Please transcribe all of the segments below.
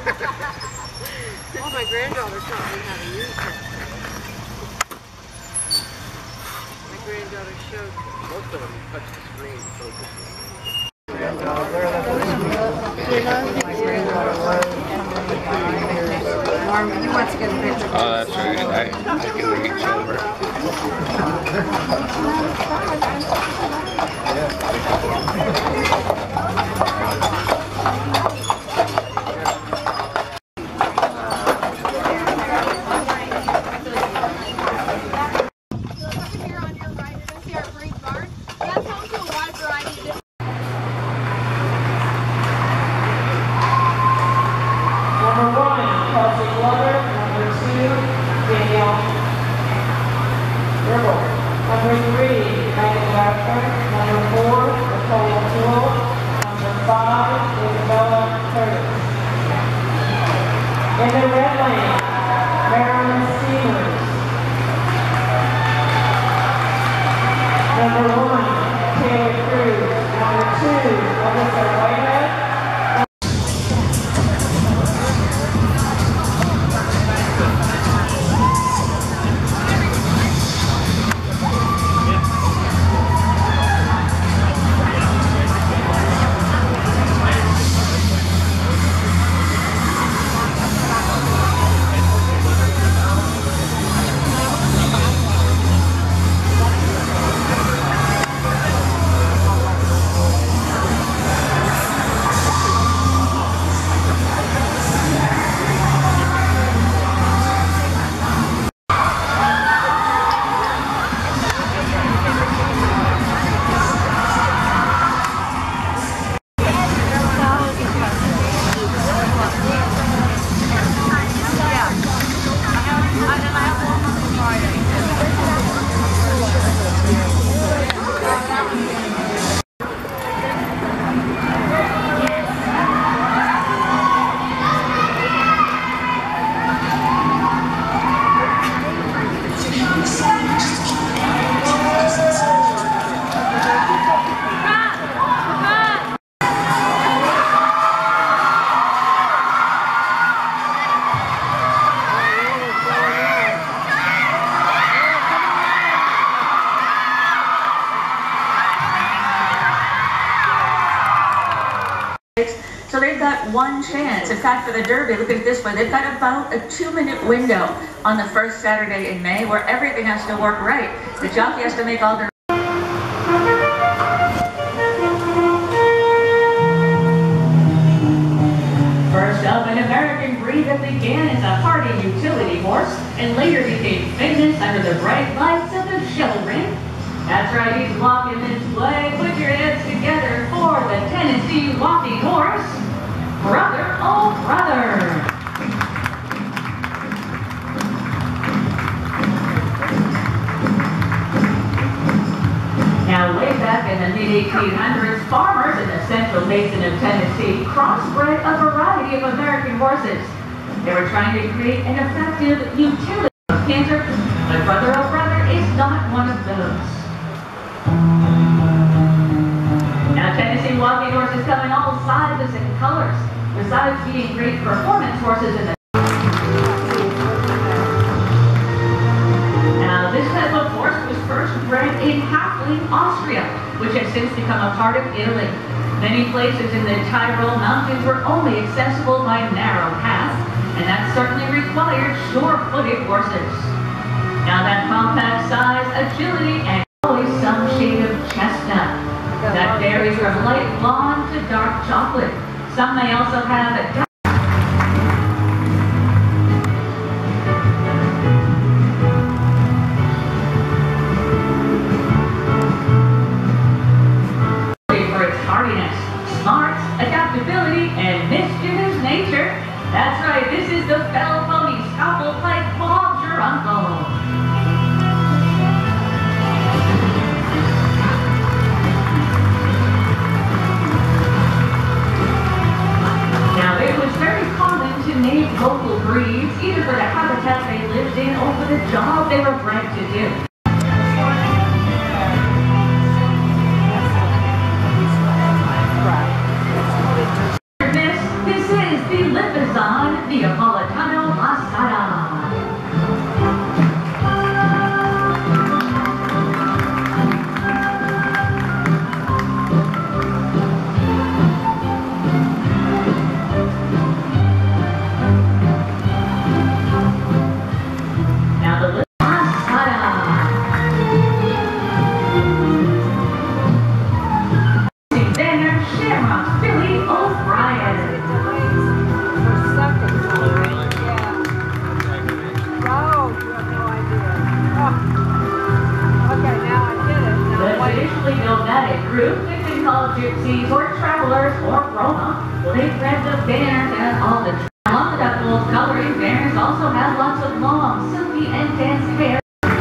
Well, my granddaughter taught me how to use that. My granddaughter showed me. Most of them touch the screen focus. Norman, he wants to get a picture. Oh, that's right. I can reach over. In the red lane, Maryland Steelers. Number 1, Taylor Cruz. Number 2, Alyssa Whitehead. So they've got one chance. In fact, for the Derby, look at it this way, they've got about a 2-minute window on the first Saturday in May where everything has to work right. The jockey has to make all their... First up, an American breed that began as a hardy utility horse and later became famous under the bright lights of the show ring. That's right, he's walking this way. Put your heads together for the Tennessee walking horse, Brother, oh brother. Now, way back in the mid-1800s, farmers in the central basin of Tennessee crossbred a variety of American horses. They were trying to create an effective utility canter, but Brother, oh brother is not one of those. Now, Tennessee walking horses come in all sizes and colors, besides being great performance horses in the... Now, this type of horse was first bred in Hafling, Austria, which has since become a part of Italy. Many places in the Tyrol Mountains were only accessible by narrow paths, and that certainly required sure-footed horses. Now, that compact size, agility, and always some shade of chestnut. That varies from light blonde to dark chocolate. Some may also have a dark for its hardiness, smarts, adaptability, and mischievous nature. That's right, this is the Bell Pony Scalpel Pike Bob's your uncle. Name local breeds, either for the habitat they lived in or for the job they were bred to do. This is the Limpizan Neapolitano Masada. Group, they can call gypsies or travelers or Roma. Well, they thread the banners and all the along the duckles, coloring banners also have lots of long, silky, and dense hair.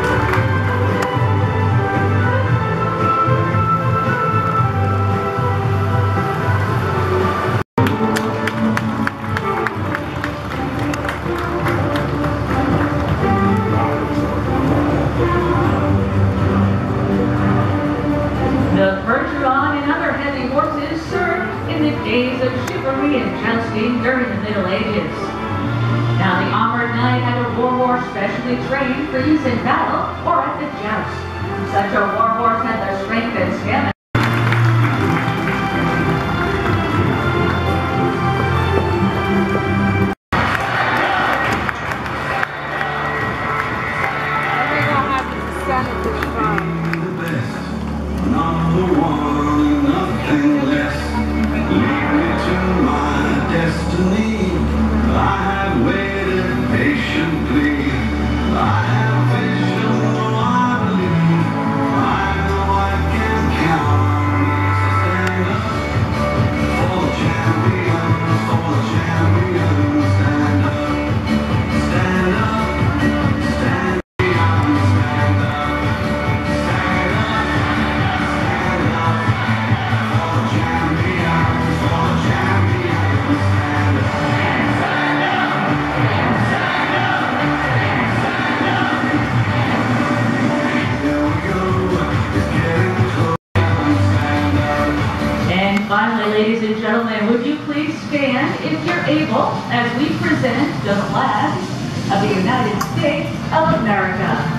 Days of chivalry and jousting during the Middle Ages. Now the armored knight had a war horse specially trained for use in battle or at the joust. Such a war horse had the strength and stamina. Ladies and gentlemen, would you please stand if you're able as we present the flag of the United States of America.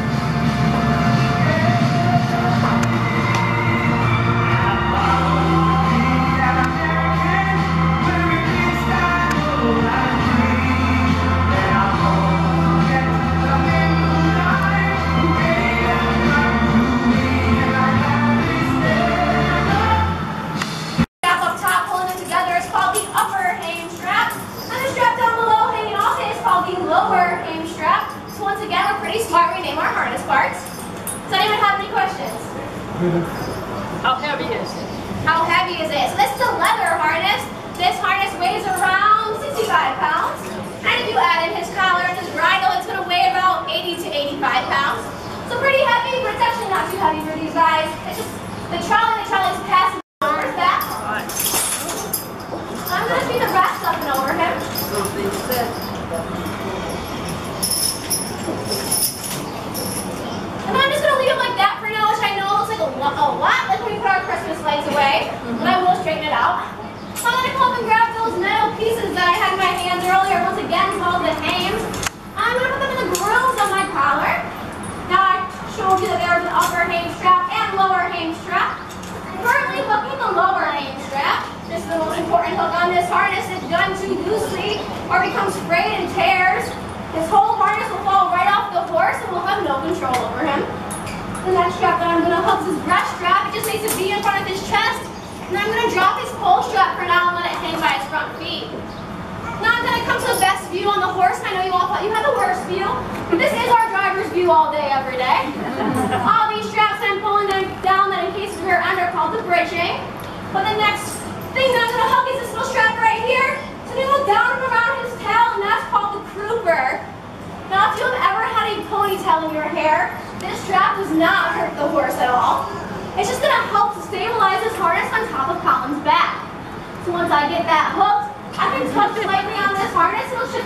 How heavy is it? How heavy is it? So this is a leather harness. This harness weighs around 65 pounds. And if you add in his collar and his bridle, it's going to weigh about 80 to 85 pounds. So pretty heavy, but it's actually not too heavy for these guys. It's just the trolley's passing over his back. I'm going to feed the rest up and over him. And I'm just going to leave him like that for now, which I know looks like a lot like when we put our Christmas lights away. But I will straighten it out. So I'm going to come up and grab those metal pieces that I had in my hands earlier, once again called the hames. I'm going to put them in the grooves on my collar. Now I showed you that there was an upper hame strap and lower hame strap. Currently hooking the lower hame strap. This is the most important hook on this harness. If done too loosely or becomes frayed and tears, his whole harness will fall right off the horse and we'll have no control over him. The next strap that I'm going to hook is his breast strap. It just makes a V in front of his chest. And I'm going to drop his pole strap for now and let it hang by his front feet. Now I'm going to come to the best view on the horse. I know you all thought you had the worst view, but this is our driver's view all day, every day. All these straps I'm pulling down that in case of rear end are called the bridging. But the next thing that I'm going to hook is this little strap right here. So we go down and around his tail, and that's called the crooper. Now if you have ever had a ponytail in your hair, this strap does not hurt the horse at all. It's just going to help to stabilize this harness on top of Colin's back. So once I get that hooked, I can touch lightly on this harness and it'll shift